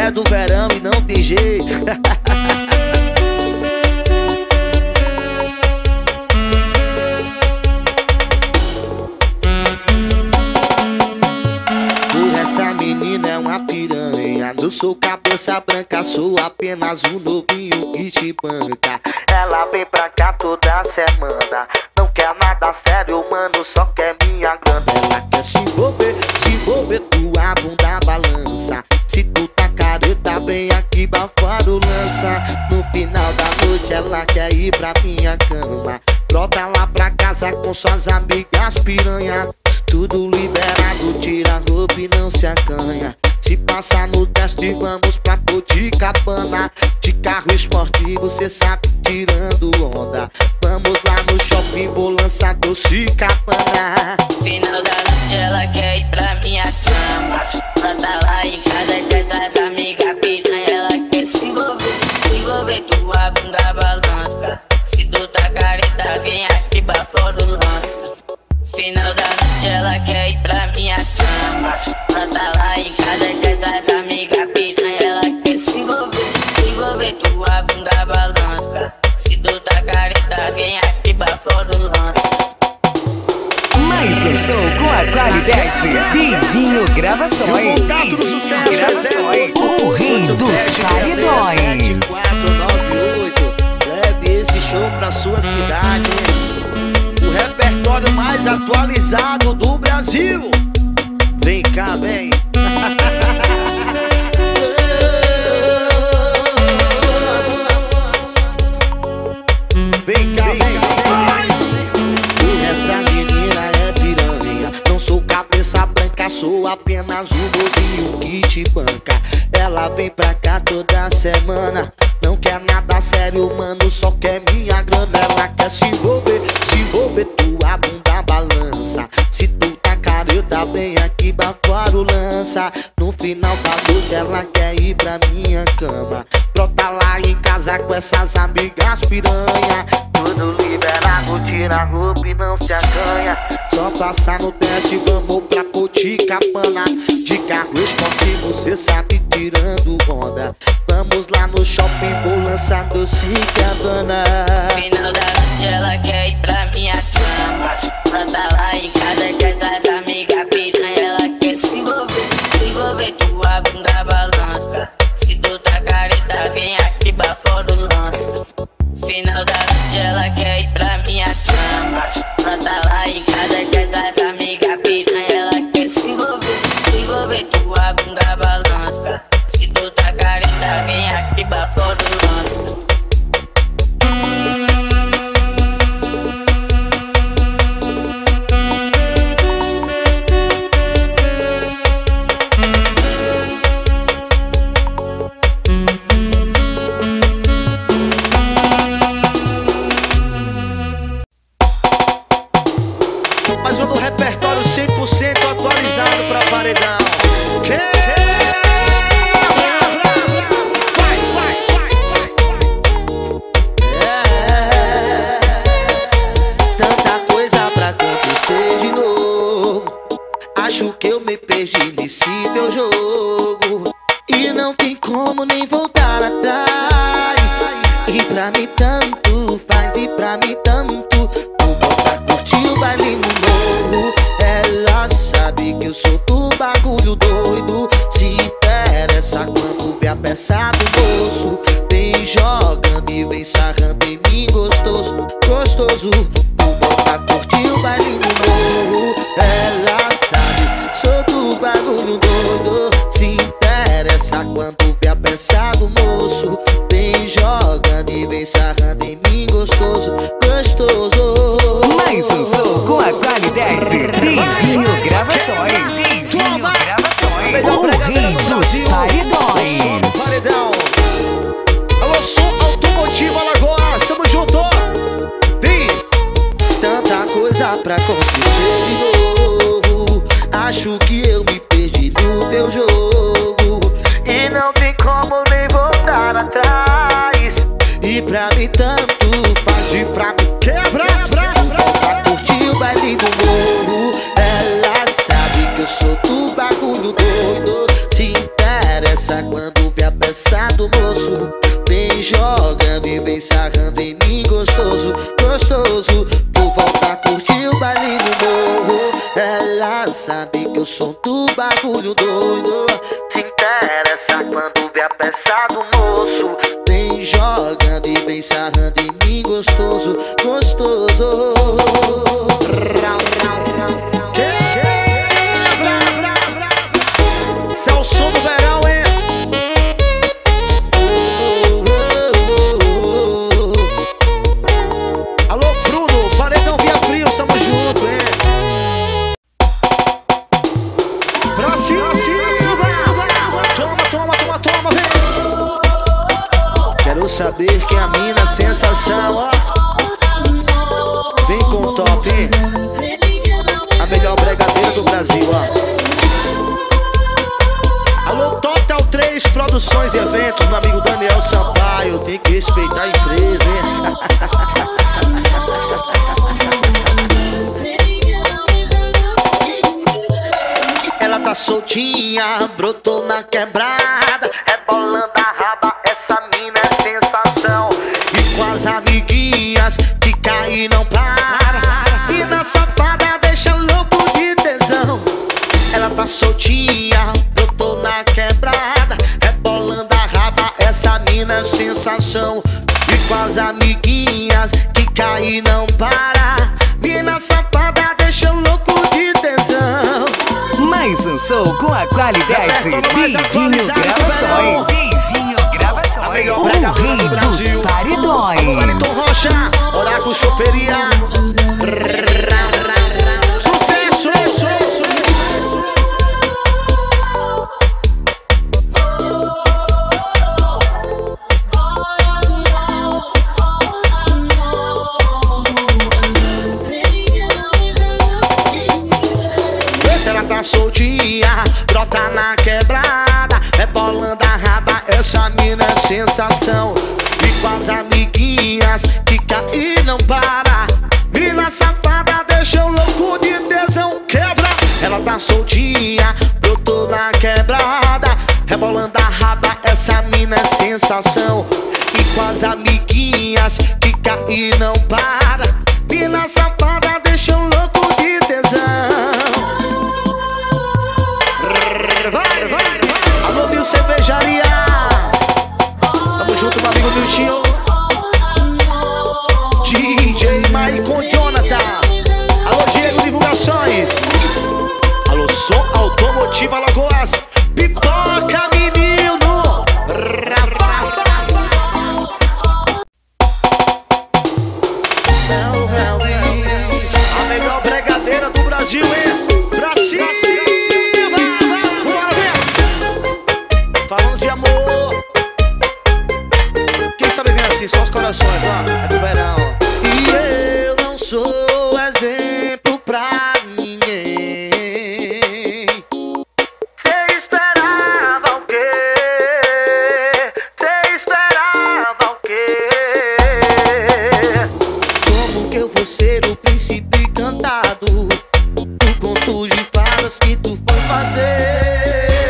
É do verão e não tem jeito. Essa menina é uma piranha. Não sou cabeça branca, sou apenas um novinho que te banca. Ela vem pra cá toda semana, não quer nada sério, mano, só quer minha grana. Ela quer se envolver, tua bunda balança. Se tu tá careta, vem aqui bafar o lança. No final da noite ela quer ir pra minha cama. Brota lá pra casa com suas amigas piranha. Tudo liberado, tira a roupa e não se acanha. Se passar no teste, vamos pra Copacabana. De carro esportivo, cê sabe, tirando onda. Vamos lá no shopping, vou lançar doce capana. Final da noite ela quer ir pra minha cama. Ela tá lá em casa, quer com as amigas piranha. Ela quer se envolver, tua bunda balança. Se tu tá careta, vem aqui pra fora o lança. Final da noite ela quer ir pra minha cama. Ela tá lá em casa, quer com as amigas piranha. Ela quer se envolver, tua bunda balança. Se tu tá careta, vem aqui pra fora o lança. Mais um show com a qualidade Divinho Gravações. Divinho Gravações, o rei dos paredões. 7498, leve esse show pra sua cidade. O repertório mais atualizado do Brasil. Vem cá, vem. Vem cá, vem. Essa menina é piranha. Não sou cabeça branca, sou apenas um novinho que te banca. Ela vem pra cá toda semana, não quer nada sério, mano, só quer minha grana. Ela quer se envolver, tua bunda balança. Se tu tá careta, vem aqui bafar o lança. No final da noite ela quer ir pra minha cama. Brota lá em casa com essas amigas piranha. Tudo liberado, tira a roupa e não se acanha. Só passar no teste, vamos pra Copacabana. De carro esportivo, cê sabe, tirando onda. Vamos lá no shopping, vou lançar doce cabana. Final da noite ela quer ir pra minha cama. Ela tá lá em casa, quer com as amigas piranha. Ela quer se envolver, tua bunda balança. Se tu tá careta, vem aqui pra fora o lança. Final da noite ela quer ir pra minha cama. Ela tá lá em casa, quer com as amigas piranha. Ela quer se envolver, tua bunda balança. Se tu tá careta, vem aqui pra fora o lança. Mais um do repertório 100% atualizado pra paredão. Tanta coisa pra acontecer de novo. Acho que eu me perdi nesse teu jogo. E não tem como nem voltar atrás. E pra mim tanto faz, e pra mim tanto. Curtir o baile no morro. Ela sabe que eu sou do bagulho doido. Se interessa quando vê a peça do moço. Vem jogando e vem sarrando em mim gostoso, gostoso. Pra curtir o baile no morro. Ela sabe, sou do bagulho doido. Se interessa quando vê a peça do moço. Vem jogando e vem sarrando em mim gostoso, gostoso. Mais um show com a qualidade Divinho Gravações. Divinho Gravações, o rei dos paredões. Paredão. Alô, som automotivo Alagoas, tamo junto. Vem. Tanta coisa pra acontecer de novo. Acho que eu me perdi no teu jogo. E não tem como nem voltar atrás. E pra mim tanto faz, e pra mim quebra. Pra curtir o baile do morro. Ela sabe que eu sou do bagulho doido. Se interessa quando vê que eu sou do bagulho doido. Se interessa quando vê a peça do moço. Vem jogando e vem sarrando em mim gostoso, gostoso. Esse é o som do verão, hein? Alô, Bruno, Paredão Via Frio, tamo junto, hein? Pra cima, toma, vem. Quero saber quem é a mina sensação, ó. Vem com o top, hein? A melhor bregadeira do Brasil, ó. Alô, Total 3 Produções e Eventos, meu amigo Daniel Sampaio. Tem que respeitar a empresa, hein? Ela tá soltinha, brotou na quebrada, rebolando a raba, essa mina é sensação. E com as amiguinhas, fica e não para. E na safada deixa louco de tesão. Ela tá soltinha, brotou na quebrada, rebolando a raba, essa mina é sensação. E com as amiguinhas, fica e não para. E na safada deixa louco de tesão. Mais um show com a qualidade Divinho Gravações. Divinho Gravações, o rei dos paredões. Wellington Rocha, Oráculo Choperia. Sucesso! Ela tá soltinha, brota na quebrada, rebolando a raba, essa mina é sensação. E com as amiguinhas, fica e não para. Mina safada, deixa eu louco de tesão, quebra. Ela tá soltinha, brotou na quebrada, rebolando a raba, essa mina é sensação. E com as amiguinhas, fica e não para. Mina safada, deixa eu louco de tesão. Vai. Alô, Mil Cervejaria. Tamo junto, meu amigo Miltinho. DJ Maicon Jonathan. Alô, Diego Divulgações. Alô, Som Automotivo Alagoas. Pipoca, menino. A melhor bregadeira do Brasil, hein? Brasil. Falando de amor, quem sabe vem assim, só os corações, ó, é do verão. E eu não sou exemplo pra ninguém. Cê esperava o quê? Como que eu vou ser o príncipe encantado? O conto de fadas que tu foi fazer.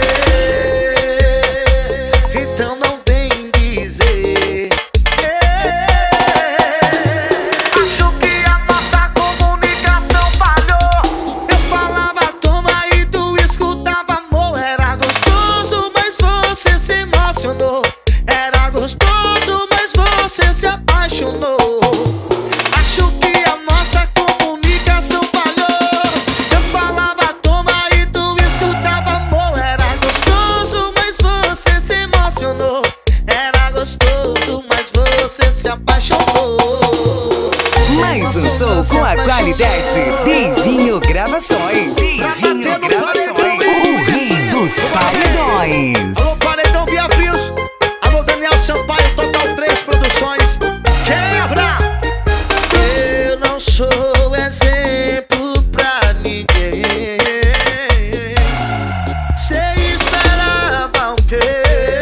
Era gostoso, mas você se apaixonou. Acho que a nossa comunicação falhou. Eu falava toma e tu escutava amor. Era gostoso, mas você se emocionou. Era gostoso, mas você se apaixonou. Mais um show com a qualidade Divinho Gravações. Divinho Gravações, o rei dos paredões. Alô, Paredão Via Frios. Alô, Daniel Sampaio, Total 3 Produções. Quebra! Eu não sou exemplo pra ninguém. Cê esperava o quê?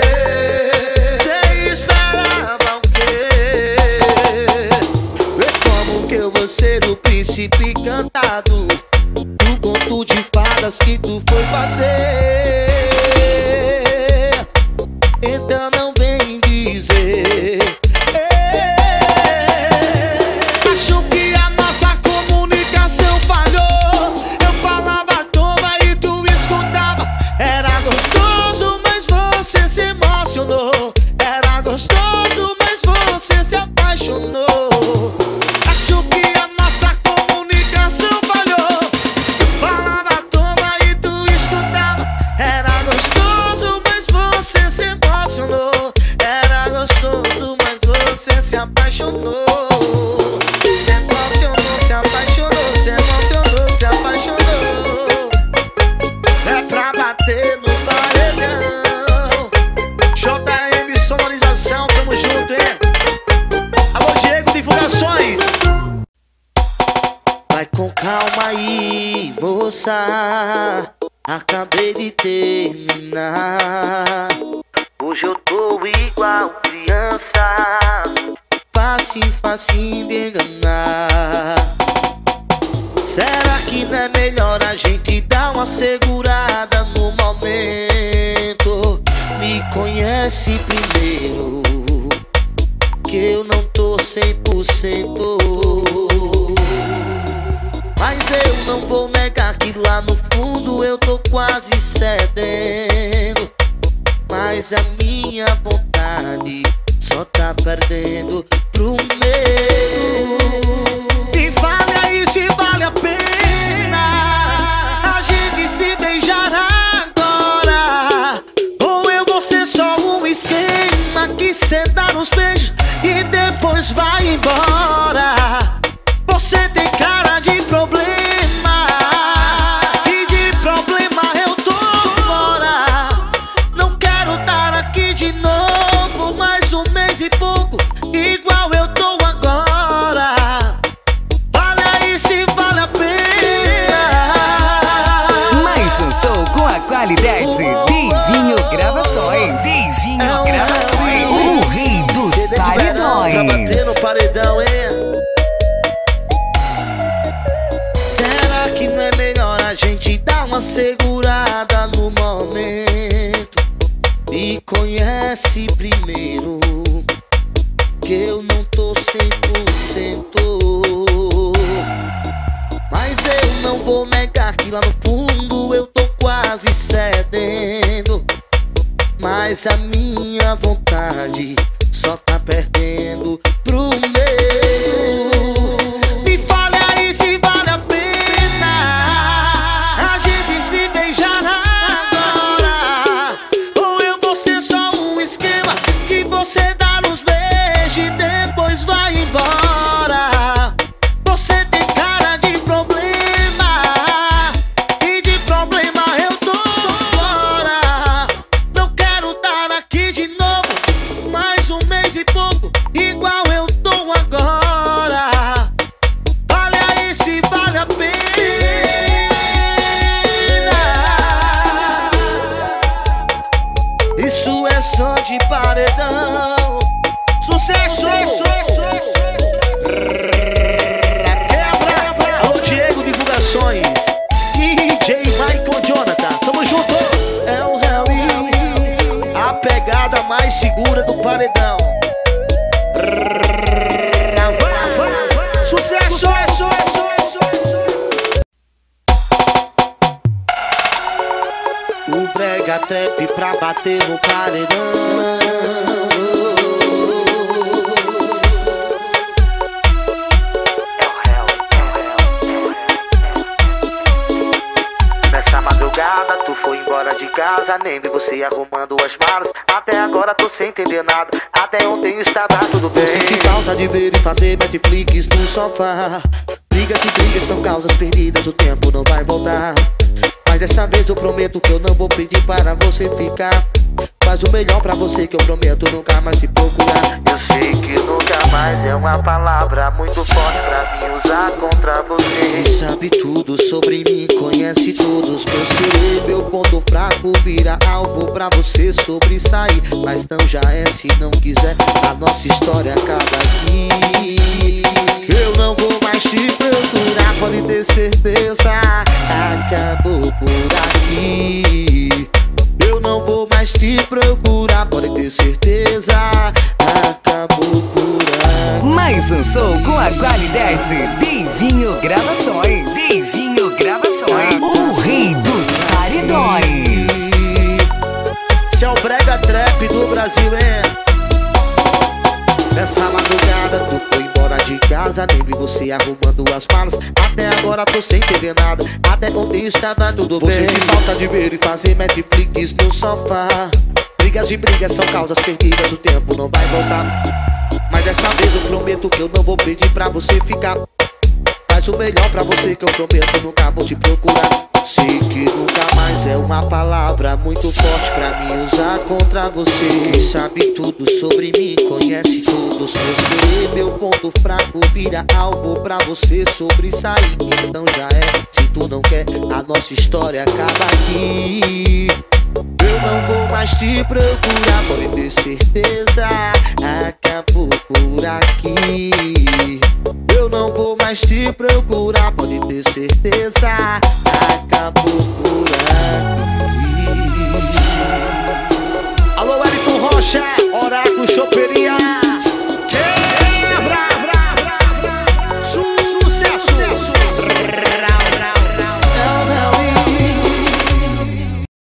Como que eu vou ser o príncipe encantado? Do conto de fadas que tu foi fazer. Então não vem dizer. Acho que a nossa comunicação falhou. Eu falava toma e tu bater no paredão. JM Sonorização, tamo junto, hein? Alô, Diego Divulgações. Vai com calma aí, moça, acabei de terminar. Hoje eu tô igual criança, fácil de enganar. Será que não é melhor a gente dar uma segurada no momento? Me conhece primeiro, que eu não tô 100%. Mas eu não vou negar que lá no fundo eu tô quase cedendo. Mas a minha vontade só tá perdendo pro medo. E fale aí se vale a pena a gente se beijar agora, ou eu vou ser só um esquema que cê dá nos beijos e depois vai embora. Você tem cara de problema, e de problema eu tô fora. Não quero estar aqui de novo mais um mês e pouco, igual eu tô agora. Fala aí se vale a pena. Mais um show com a qualidade Divinho Gravações. Divinho Gravações, o rei dos paredões. Pra bater no paredão, hein? Será que não é melhor a gente dar uma segurada no momento? Me conhece primeiro, que eu não tô 100%. Mas eu não vou negar que lá no fundo eu tô quase cedendo. Mas a minha vontade só tá perdendo pro meu. Me fale aí se vale a pena a gente se beijar agora, ou eu vou ser só um esquema que você dá nos beijos e depois vai embora. Você tem cara de problema, e de problema eu tô fora. Não quero estar aqui de novo mais um mês e pouco, igual eu tô agora. Olha aí se vale a pena. Isso é som de paredão, sucesso. Quebra. Alô, Diego Divulgações, DJ Michael Jonathan, tamo junto. É o Harry, a pegada mais segura do paredão. Sucesso. O brega trap pra bater no paredão. Nessa madrugada tu foi embora de casa, nem vi você arrumando as malas. Até agora tô sem entender nada, até ontem estava tudo bem. Você que falta de ver e fazer Netflix no sofá. Brigas e brigas são causas perdidas, o tempo não vai voltar. Mas dessa vez eu prometo que eu não vou pedir para você ficar. Faz o melhor pra você que eu prometo nunca mais te procurar. Eu sei que nunca mais é uma palavra muito forte pra mim usar contra você. Você sabe tudo sobre mim, conhece todos meus querer. Meu ponto fraco vira alvo pra você sobressair. Mas não já é, se não quiser, a nossa história acaba aqui. Eu não vou mais te procurar, pode ter certeza, acabou por aqui. Eu não vou mais te procurar, pode ter certeza, acabou por aqui. Mais um show com a qualidade Divinho Gravações. Divinho Gravações, o rei dos paredões. Esse é o brega trap do Brasil, hein? Nessa madrugada tu foi embora de casa, nem vi você arrumando as malas. Até agora tô sem entender nada, até ontem estava tudo bem. Você que falta de ver e fazer Netflix no sofá. Brigas e brigas são causas perdidas, o tempo não vai voltar. Mas dessa vez eu prometo que eu não vou pedir pra você ficar. Faz o melhor pra você que eu prometo nunca vou te procurar. Sei que nunca mais é uma palavra muito forte pra mim usar contra você. Quem sabe tudo sobre mim, conhece todos meus querer. Meu ponto fraco vira alvo pra você sobressair. Então já é, se tu não quer, a nossa história acaba aqui. Eu não vou mais te procurar, pode ter certeza, acabou por aqui. Eu não vou mais te procurar, pode ter certeza, acabou por aqui. Alô, Wellington Rocha, Oráculo Choperia.